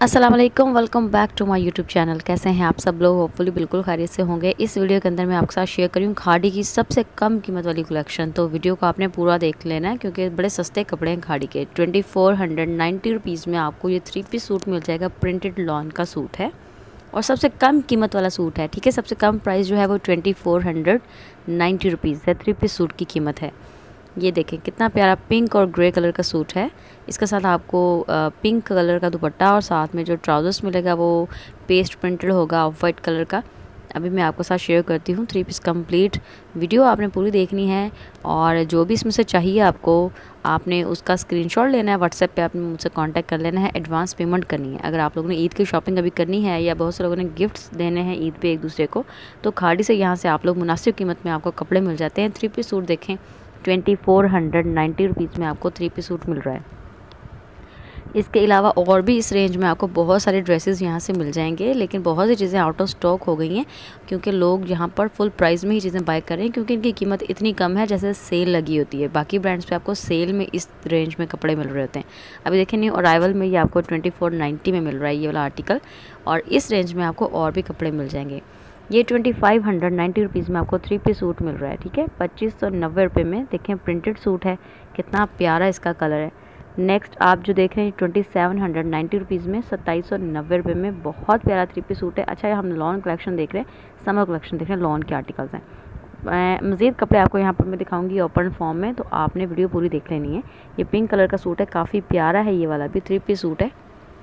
अस्सलाम वालेकुम, welcome back to my YouTube channel. कैसे हैं आप सब लोग? होपफुली बिल्कुल खैरियत से होंगे। इस वीडियो के अंदर मैं आपके साथ शेयर करूँ खाड़ी की सबसे कम कीमत वाली कलेक्शन। तो वीडियो को आपने पूरा देख लेना है क्योंकि बड़े सस्ते कपड़े हैं खाड़ी के। 2490 रुपीज़ में आपको ये 3 पीस सूट मिल जाएगा। प्रिंटेड लॉन का सूट है और सबसे कम कीमत वाला सूट है। ठीक है, सबसे कम प्राइस जो है वो 2490 रुपीज़ है। 3 पीस सूट की कीमत है। ये देखें कितना प्यारा पिंक और ग्रे कलर का सूट है। इसके साथ आपको पिंक कलर का दुपट्टा और साथ में जो ट्राउज़र्स मिलेगा वो पेस्ट प्रिंटेड होगा ऑफ वाइट कलर का। अभी मैं आपके साथ शेयर करती हूँ 3 पीस कंप्लीट। वीडियो आपने पूरी देखनी है और जो भी इसमें से चाहिए आपको, आपने उसका स्क्रीनशॉट लेना है। व्हाट्सएप पे आपने मुझसे कांटेक्ट कर लेना है। एडवांस पेमेंट करनी है। अगर आप लोगों ने ईद की शॉपिंग अभी करनी है या बहुत से लोगों ने गिफ्ट्स देने हैं ईद पे एक दूसरे को, तो खाड़ी से यहाँ से आप लोग मुनासिब कीमत में आपको कपड़े मिल जाते हैं। 3 पीस सूट देखें 2490 रुपीज़ में आपको 3 पीस सूट मिल रहा है। इसके अलावा और भी इस रेंज में आपको बहुत सारे ड्रेसेस यहाँ से मिल जाएंगे, लेकिन बहुत सी चीज़ें आउट ऑफ स्टॉक हो गई हैं क्योंकि लोग यहाँ पर फुल प्राइस में ही चीज़ें बाय कर रहे हैं क्योंकि इनकी कीमत इतनी कम है जैसे सेल लगी होती है। बाकी ब्रांड्स पे आपको सेल में इस रेंज में कपड़े मिल रहे होते हैं। अभी देखें न्यू अराइवल में ये आपको 2490 में मिल रहा है ये वाला आर्टिकल, और इस रेंज में आपको और भी कपड़े मिल जाएंगे। ये 2590 रुपीज़ में आपको 3 पीस सूट मिल रहा है। ठीक है, 2590 रुपये में। देखें प्रिंटेड सूट है, कितना प्यारा इसका कलर है। नेक्स्ट आप जो देख रहे हैं 2790 रुपीज़ में 2790 रुपये में बहुत प्यारा 3 पीस सूट है। अच्छा, हम लॉन कलेक्शन देख रहे हैं, समर कलेक्शन देख रहे हैं, लॉन के आर्टिकल्स हैं। मज़ीद कपड़े आपको यहाँ पर मैं दिखाऊंगी ओपन फॉर्म में, तो आपने वीडियो पूरी देख लेनी है। ये पिंक कलर का सूट है, काफ़ी प्यारा है। ये वाला भी 3 पीस सूट है।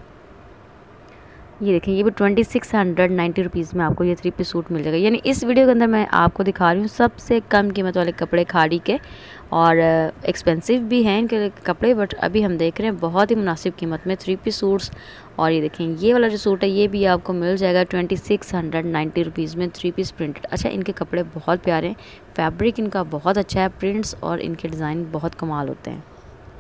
ये देखें, ये भी 2690 रुपीज़ में आपको ये 3 पीस सूट मिल जाएगा। यानी इस वीडियो के अंदर मैं आपको दिखा रही हूँ सबसे कम कीमत वाले कपड़े खाड़ी के, और एक्सपेंसिव भी हैं इनके कपड़े, बट अभी हम देख रहे हैं बहुत ही मुनासिब कीमत में 3 पीस सूट्स। और ये देखें, ये वाला जो सूट है ये भी आपको मिल जाएगा 2690 रुपीज़ में 3 पीस प्रिंटेड। अच्छा, इनके कपड़े बहुत प्यारे हैं, फैब्रिक इनका बहुत अच्छा है, प्रिंट्स और इनके डिज़ाइन बहुत कमाल होते हैं।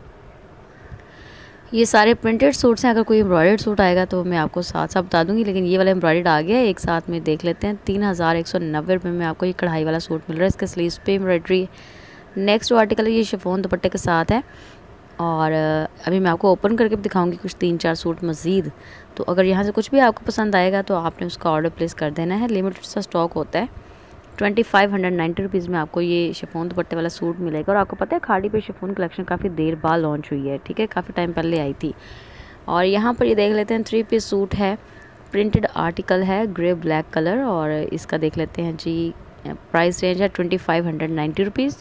ये सारे प्रिंटेड सूट्स हैं। अगर कोई एम्ब्रॉयडर्ड सूट आएगा तो मैं आपको साथ साथ बता दूंगी, लेकिन ये वाला एम्ब्रॉयडर्ड आ गया है। एक साथ में देख लेते हैं। 3190 रुपये में आपको ये कढ़ाई वाला सूट मिल रहा है। इसके स्लीव्स पे एम्ब्रॉयडरी। नेक्स्ट जो आर्टिकल है ये शिफॉन दुपट्टे के साथ है, और अभी मैं आपको ओपन करके भी दिखाऊंगी कुछ 3-4 सूट मज़ीद। तो अगर यहाँ से कुछ भी आपको पसंद आएगा तो आपने उसका ऑर्डर प्लेस कर देना है। लिमिटेड सा स्टॉक होता है। 2590 रुपीज़ में आपको ये शिफॉन दुपट्टे वाला सूट मिलेगा। और आपको पता है खाड़ी पे शिफॉन कलेक्शन काफ़ी देर बाद लॉन्च हुई है। ठीक है, काफ़ी टाइम पहले आई थी। और यहाँ पर ये देख लेते हैं 3 पीस सूट है, प्रिंटेड आर्टिकल है, ग्रे ब्लैक कलर, और इसका देख लेते हैं जी। प्राइस रेंज है 2590 रुपीज़।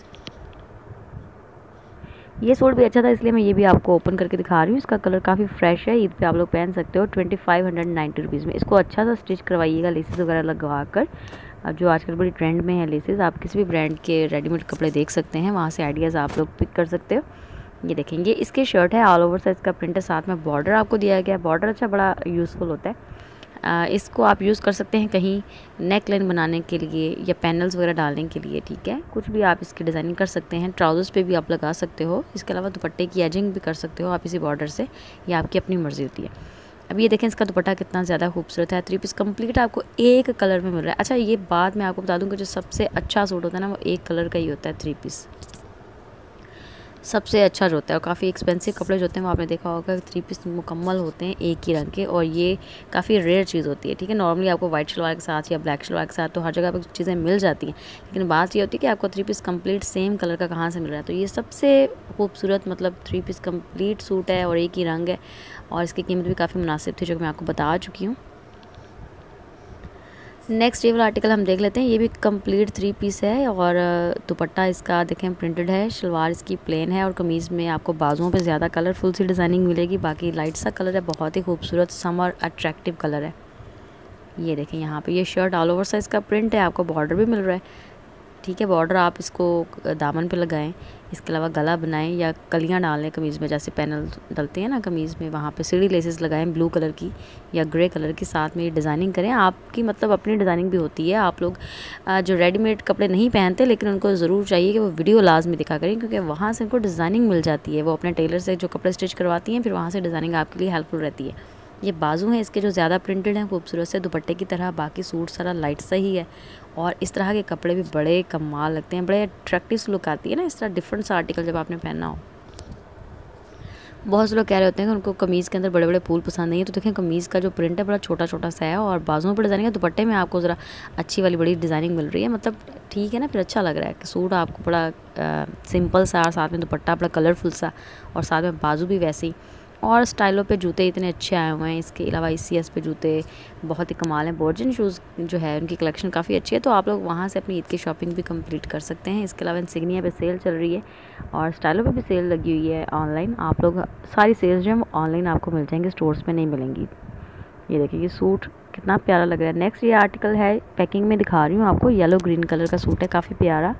ये सूट भी अच्छा था इसलिए मैं ये भी आपको ओपन करके दिखा रही हूँ। इसका कलर काफ़ी फ्रेश है, ईद पे आप लोग पहन सकते हो। 2590 रुपीज़ में। इसको अच्छा सा स्टिच करवाइएगा लेसेस वगैरह लगवा कर। अब जो आजकल बड़ी ट्रेंड में है लेसेस, आप किसी भी ब्रांड के रेडीमेड कपड़े देख सकते हैं, वहाँ से आइडियाज़ आप लोग पिक कर सकते हो। ये देखेंगे, इसकी शर्ट है, ऑल ओवर साइज़ का प्रिंट है, साथ में बॉर्डर आपको दिया गया है। बॉर्डर अच्छा बड़ा यूज़फुल होता है। इसको आप यूज़ कर सकते हैं कहीं नेक लाइन बनाने के लिए या पैनल्स वगैरह डालने के लिए। ठीक है, कुछ भी आप इसकी डिज़ाइनिंग कर सकते हैं। ट्राउज़र्स पे भी आप लगा सकते हो। इसके अलावा दुपट्टे की एजिंग भी कर सकते हो आप इसी बॉर्डर से, ये आपकी अपनी मर्ज़ी होती है। अब ये देखें इसका दुपट्टा कितना ज़्यादा खूबसूरत है। 3 पीस कंप्लीट आपको एक कलर में मिल रहा है। अच्छा, ये बात मैं आपको बता दूँ कि जो सबसे अच्छा सूट होता है ना वो एक कलर का ही होता है। 3 पीस सबसे अच्छा जो होता है। और काफ़ी एक्सपेंसिव कपड़े जो होते हैं वो आपने देखा होगा 3 पीस मुकम्मल होते हैं एक ही रंग के, और ये काफ़ी रेयर चीज़ होती है। ठीक है, नॉर्मली आपको वाइट शलवार के साथ या ब्लैक शलवार के साथ तो हर जगह पर चीज़ें मिल जाती हैं, लेकिन बात ये होती है कि आपको 3 पीस कंप्लीट सेम कलर का कहाँ से मिल रहा है। तो ये सबसे खूबसूरत मतलब 3 पीस कंप्लीट सूट है और एक ही रंग है, और इसकी कीमत भी काफ़ी मुनासिब थी जो कि मैं आपको बता चुकी हूँ। नेक्स्ट ये वाला आर्टिकल हम देख लेते हैं। ये भी कंप्लीट 3 पीस है, और दुपट्टा इसका देखें प्रिंटेड है, शलवार इसकी प्लेन है, और कमीज़ में आपको बाजुओं पे ज़्यादा कलरफुल सी डिज़ाइनिंग मिलेगी। बाकी लाइट सा कलर है, बहुत ही खूबसूरत समर अट्रैक्टिव कलर है। ये देखें, यहाँ पे ये शर्ट ऑल ओवर साइज़ का प्रिंट है, आपको बॉर्डर भी मिल रहा है। ठीक है, बॉर्डर आप इसको दामन पे लगाएं। इसके अलावा गला बनाएं या कलियां डालें कमीज़ में, जैसे पैनल डलते हैं ना कमीज़ में, वहाँ पे सीढ़ी लेसेस लगाएं ब्लू कलर की या ग्रे कलर की, साथ में ये डिज़ाइनिंग करें। आपकी मतलब अपनी डिज़ाइनिंग भी होती है। आप लोग जो रेडीमेड कपड़े नहीं पहनते, लेकिन उनको ज़रूर चाहिए कि वो वीडियो लाजमी दिखा करें, क्योंकि वहाँ से उनको डिज़ाइनिंग मिल जाती है। वो अपने टेलर से जो कपड़े स्टिच करवाती हैं, फिर वहाँ से डिज़ाइनिंग आपके लिए हेल्पफुल रहती है। ये बाजू हैं इसके जो ज़्यादा प्रिंटेड हैं खूबसूरत से दुपट्टे की तरह। बाकी सूट सारा लाइट सा ही है, और इस तरह के कपड़े भी बड़े कमाल लगते हैं, बड़े अट्रैक्टिव लुक आती है ना इस तरह डिफरेंट सा आर्टिकल जब आपने पहना हो। बहुत से लोग कह रहे होते हैं कि उनको कमीज़ के अंदर बड़े बड़े फूल पसंद नहीं है, तो देखें कमीज़ का जो प्रिंट है बड़ा छोटा छोटा सा है और बाजुओं पर डिज़ाइनिंग है। दुपट्टे में आपको ज़रा अच्छी वाली बड़ी डिज़ाइनिंग मिल रही है, मतलब ठीक है ना, फिर अच्छा लग रहा है कि सूट आपको बड़ा सिंपल सा और साथ में दुपट्टा बड़ा कलरफुल सा और साथ में बाजू भी वैसे ही। और स्टाइलों पे जूते इतने अच्छे आए हुए हैं। इसके अलावा ECS पे जूते बहुत ही कमाल हैं। बॉर्जिन शूज़ जो है उनकी कलेक्शन काफ़ी अच्छी है, तो आप लोग वहाँ से अपनी ईद की शॉपिंग भी कंप्लीट कर सकते हैं। इसके अलावा इंसिग्निया पे सेल चल रही है और स्टाइलों पे भी सेल लगी हुई है ऑनलाइन। आप लोग सारी सेल्स जो है ऑनलाइन आपको मिल जाएंगी, स्टोर्स में नहीं मिलेंगी। ये देखिए ये सूट कितना प्यारा लग रहा है। नेक्स्ट ये आर्टिकल है, पैकिंग में दिखा रही हूँ आपको, येलो ग्रीन कलर का सूट है, काफ़ी प्यारा।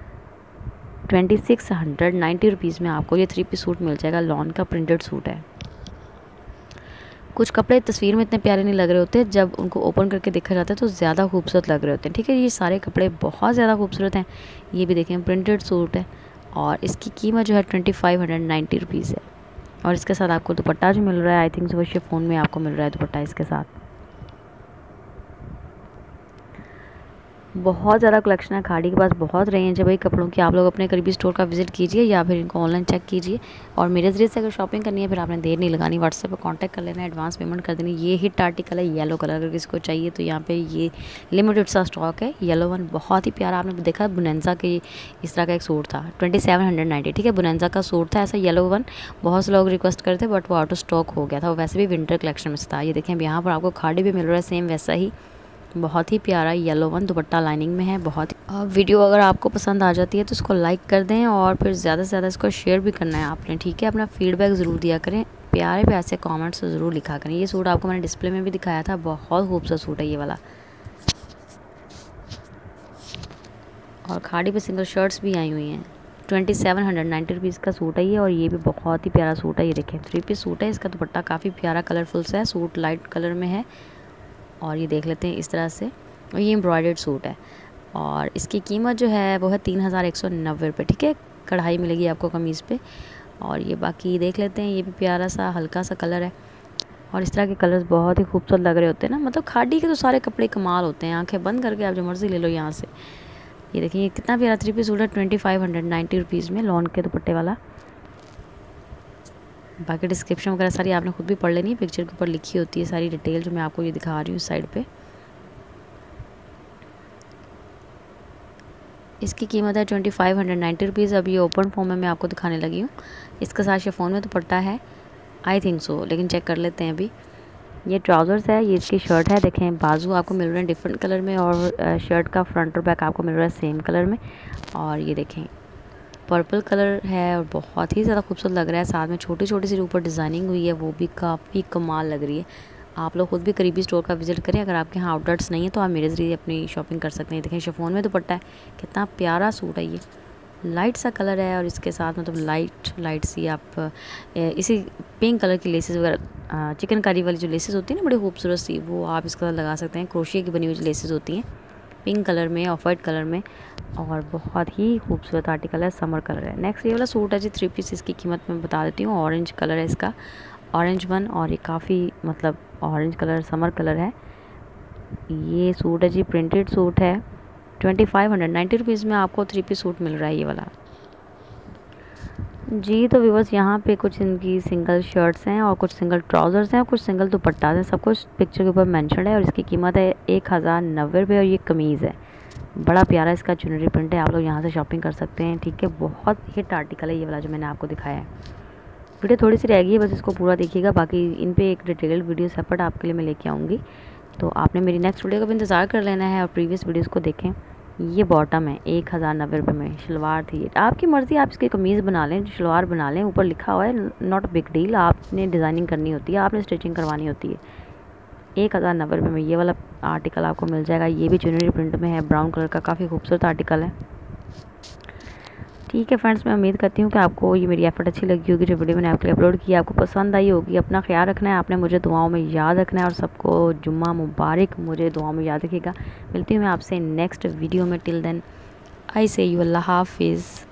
2690 रुपीज़ में आपको ये 3 पीस सूट मिल जाएगा। लॉन का प्रिंटेड सूट है। कुछ कपड़े तस्वीर में इतने प्यारे नहीं लग रहे होते, जब उनको ओपन करके देखा जाता है तो ज़्यादा खूबसूरत लग रहे होते हैं। ठीक है, ये सारे कपड़े बहुत ज़्यादा खूबसूरत हैं। ये भी देखें प्रिंटेड सूट है और इसकी कीमत जो है 2590 रुपीज़ है। और इसके साथ आपको दुपट्टा जो मिल रहा है, आई थिंक वो शिफॉन में आपको मिल रहा है दुपट्टा इसके साथ। बहुत ज़्यादा कलेक्शन है, खाड़ी के पास बहुत रेंज है भाई कपड़ों की। आप लोग अपने करीबी स्टोर का विजिट कीजिए या फिर इनको ऑनलाइन चेक कीजिए। और मेरे ज़रिए से अगर शॉपिंग करनी है फिर आपने देर नहीं लगानी, व्हाट्सएप पे कांटेक्ट कर लेना, एडवांस पेमेंट कर देनी। ये हिट आर्टिकल है येलो कलर, अगर किसी को चाहिए तो यहाँ पे ये लिमिटेड सा स्टॉक है। येलो वन बहुत ही प्यारा, आपने देखा बुनेंजा के इस तरह का एक सूट था 2790। ठीक है, बुनेंजा का सूट था ऐसा येलो वन, बहुत से लोग रिक्वेस्ट करते बट वो आउट ऑफ स्टॉक हो गया था। वो वैसे भी विंटर कलेक्शन में था। ये देखें अब यहाँ पर आपको खाड़ी भी मिल रहा है सेम वैसा ही, बहुत ही प्यारा येलो वन, दुपट्टा लाइनिंग में है। बहुत वीडियो अगर आपको पसंद आ जाती है तो इसको लाइक कर दें और फिर ज़्यादा से ज़्यादा इसको शेयर भी करना है आपने। ठीक है, अपना फीडबैक ज़रूर दिया करें, प्यारे प्यारे से कमेंट्स ज़रूर लिखा करें। ये सूट आपको मैंने डिस्प्ले में भी दिखाया था, बहुत खूबसूरत सूट है ये वाला। और खाड़ी पे सिंगल शर्ट्स भी आई हुई हैं। 2790 रुपीज़ का सूट है ये, और ये भी बहुत ही प्यारा सूट है। ये देखें 3 पीस सूट है, इसका दुपट्टा काफ़ी प्यारा कलरफुल सा है, सूट लाइट कलर में है। और ये देख लेते हैं इस तरह से, और ये एम्ब्रॉयडर्ड सूट है और इसकी कीमत जो है वो है 3190 रुपये। ठीक है, कढ़ाई मिलेगी आपको कमीज़ पे। और ये बाकी देख लेते हैं, ये भी प्यारा सा हल्का सा कलर है और इस तरह के कलर्स बहुत ही खूबसूरत लग रहे होते हैं ना। मतलब खाड़ी के तो सारे कपड़े कमाल होते हैं, आंखें बंद करके आप जो मर्ज़ी ले लो यहाँ से। ये देखिए ये कितना प्यारा 3 पीस सूट है 2590 रुपीज़ में, लॉन के दुपट्टे वाला। बाकी डिस्क्रिप्शन वगैरह सारी आपने खुद भी पढ़ लेनी है, पिक्चर के ऊपर लिखी होती है सारी डिटेल जो मैं आपको ये दिखा रही हूँ साइड पे। इसकी कीमत है 2590 रुपीज़। अब ये ओपन फॉर्म में मैं आपको दिखाने लगी हूँ। इसके साथ शिफॉन में दुपट्टा है, आई थिंक सो, लेकिन चेक कर लेते हैं अभी। ये ट्राउज़र्स है, ये इसकी शर्ट है। देखें बाजू आपको मिल रहे हैं डिफरेंट कलर में और शर्ट का फ्रंट और बैक आपको मिल रहा है सेम कलर में। और ये देखें पर्पल कलर है और बहुत ही ज़्यादा खूबसूरत लग रहा है। साथ में छोटी छोटी सी ऊपर डिज़ाइनिंग हुई है, वो भी काफ़ी कमाल लग रही है। आप लोग खुद भी करीबी स्टोर का विजिट करें। अगर आपके यहाँ आउटलेट्स नहीं है तो आप मेरे ज़रिए अपनी शॉपिंग कर सकते हैं। देखें शिफॉन में दुपट्टा है, कितना प्यारा सूट है। ये लाइट सा कलर है और इसके साथ मतलब लाइट सी आप इसी पिंक कलर की लेसेस वगैरह, चिकनकारी वाली जो लेसेस होती है ना बड़ी खूबसूरत सी, वो आप इसके साथ लगा सकते हैं। क्रोशिया की बनी हुई जो लेसेस होती हैं पिंक कलर में, ऑफ वाइट कलर में, और बहुत ही खूबसूरत आर्टिकल है, समर कलर है। नेक्स्ट ये वाला सूट है जी 3 पीस, इसकी कीमत मैं बता देती हूँ। ऑरेंज कलर है इसका, ऑरेंज वन, और ये काफ़ी मतलब ऑरेंज कलर समर कलर है। ये सूट है जी प्रिंटेड सूट है, 2590 रुपीज़ में आपको 3 पीस सूट मिल रहा है ये वाला जी। तो व्यूअर्स यहाँ पे कुछ इनकी सिंगल शर्ट्स हैं और कुछ सिंगल ट्राउज़र्स हैं और कुछ सिंगल दुपट्टा हैं, सब कुछ पिक्चर के ऊपर मेंशन है। और इसकी कीमत है 1090 रुपये। और ये कमीज़ है, बड़ा प्यारा इसका चुनरी प्रिंट है, आप लोग यहाँ से शॉपिंग कर सकते हैं। ठीक है, बहुत हिट आर्टिकल है ये वाला जो मैंने आपको दिखाया है। वीडियो थोड़ी सी रह गई है, बस इसको पूरा देखिएगा, बाकी इन पे एक डिटेल्ड वीडियो सेपरेट आपके लिए मैं लेके आऊँगी। तो आपने मेरी नेक्स्ट वीडियो का भी इंतज़ार कर लेना है और प्रीवियस वीडियोज़ को देखें। ये बॉटम है 1090 रुपये में, शलवार थी, आपकी मर्ज़ी, आप इसकी कमीज़ बना लें, शलवार बना लें, ऊपर लिखा हुआ है नॉट अ बिग डील। आपने डिज़ाइनिंग करनी होती है, आपने स्टिचिंग करवानी होती है। 1090 रुपये में ये वाला आर्टिकल आपको मिल जाएगा। ये भी चुनरी प्रिंट में है, ब्राउन कलर का, काफ़ी खूबसूरत आर्टिकल है। ठीक है फ्रेंड्स, मैं उम्मीद करती हूँ कि आपको ये मेरी एफर्ट अच्छी लगी होगी, जो वीडियो मैंने आपके लिए अपलोड की आपको पसंद आई होगी। अपना ख्याल रखना है, आपने मुझे दुआओं में याद रखना है और सबको जुम्मा मुबारक मुझे दुआओं में याद रखिएगा। मिलती हूँ मैं आपसे नेक्स्ट वीडियो में। Till then I say you, अल्लाह हाफिज़।